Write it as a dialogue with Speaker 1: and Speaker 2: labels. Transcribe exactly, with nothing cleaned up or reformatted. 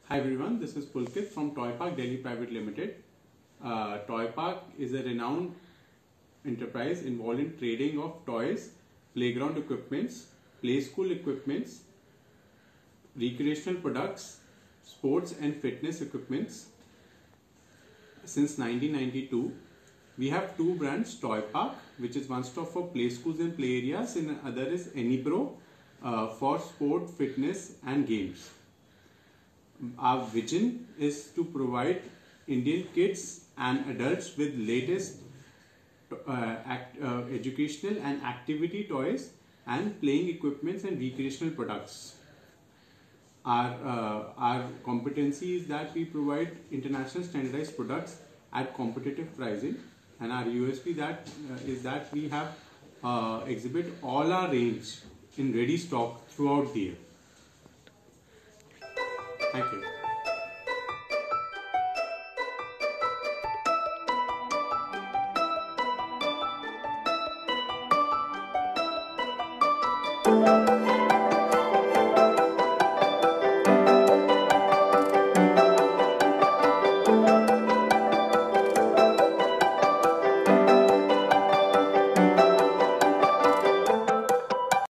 Speaker 1: Hi everyone, this is Pulkit from Toy Park Delhi Private Limited. Uh, Toy Park is a renowned enterprise involved in trading of toys, playground equipments, play school equipments, recreational products, sports and fitness equipments. Since nineteen ninety-two, we have two brands, Toy Park, which is one stop for play schools and play areas, and other is AnyPro uh, for sport, fitness and games. Our vision is to provide Indian kids and adults with latest uh, act, uh, educational and activity toys and playing equipments and recreational products. Our, uh, our competency is that we provide international standardized products at competitive pricing, and our U S P that uh, is that we have uh, exhibit all our range in ready stock throughout the year. Thank you.